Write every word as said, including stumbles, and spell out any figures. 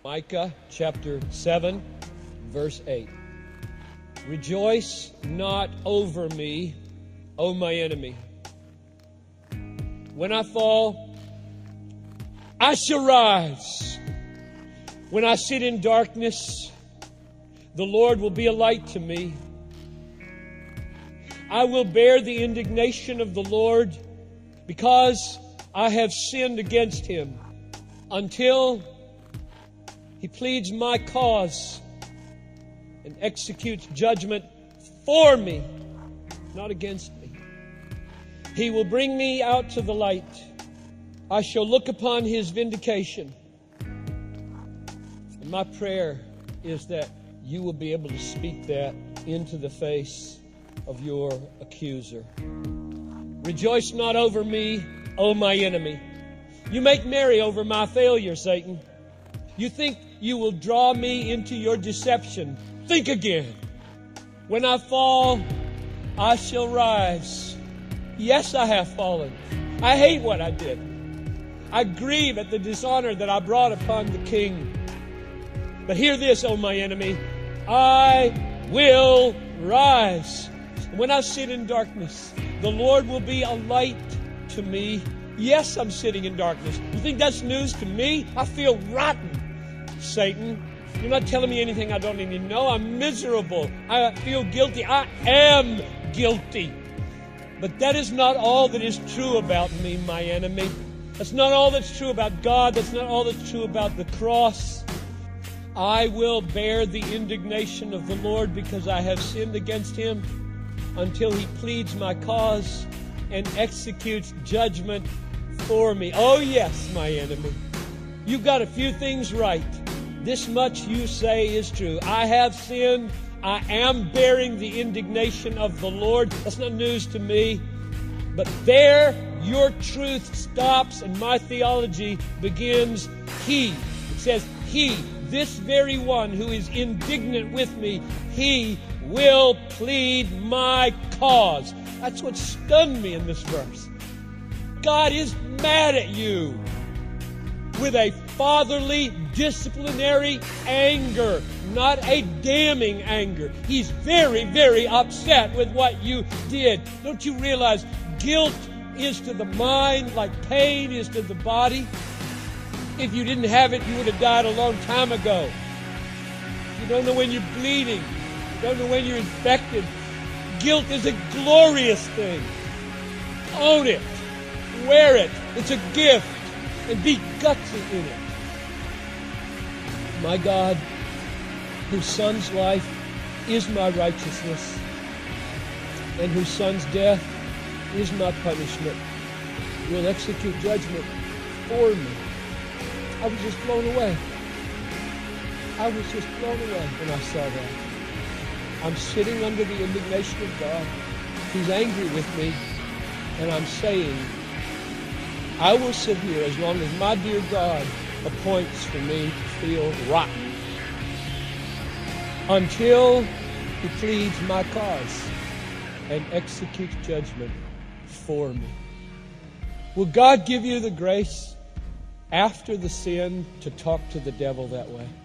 Micah chapter seven, verse eight. Rejoice not over me, O my enemy. When I fall, I shall rise. When I sit in darkness, the Lord will be a light to me. I will bear the indignation of the Lord because I have sinned against Him until He pleads my cause and executes judgment for me, not against me. He will bring me out to the light. I shall look upon His vindication. And my prayer is that you will be able to speak that into the face of your accuser. Rejoice not over me, O my enemy. You make merry over my failure, Satan. You think you will draw me into your deception. Think again. When I fall, I shall rise. Yes, I have fallen. I hate what I did. I grieve at the dishonor that I brought upon the king. But hear this, O my enemy. I will rise. When I sit in darkness, the Lord will be a light to me. Yes, I'm sitting in darkness. You think that's news to me? I feel rotten, Satan. You're not telling me anything I don't need to know. I'm miserable. I feel guilty. I am guilty. But that is not all that is true about me, my enemy. That's not all that's true about God. That's not all that's true about the cross. I will bear the indignation of the Lord because I have sinned against Him until He pleads my cause and executes judgment for me. Oh yes, my enemy. You've got a few things right. This much you say is true. I have sinned. I am bearing the indignation of the Lord. That's not news to me. But there your truth stops and my theology begins. He. It says He, this very one who is indignant with me, He will plead my cause. That's what stunned me in this verse. God is mad at you with a fatherly, disciplinary anger, not a damning anger. He's very, very upset with what you did. Don't you realize guilt is to the mind like pain is to the body? If you didn't have it, you would have died a long time ago. You don't know when you're bleeding. You don't know when you're infected. Guilt is a glorious thing. Own it. Wear it. It's a gift. And be gutsy in it. My God, whose Son's life is my righteousness, and whose Son's death is my punishment, will execute judgment for me. I was just blown away. I was just blown away when I saw that. I'm sitting under the indignation of God. He's angry with me, and I'm saying, I will sit here as long as my dear God appoints for me to feel rotten until He pleads my cause and executes judgment for me. Will God give you the grace after the sin to talk to the devil that way?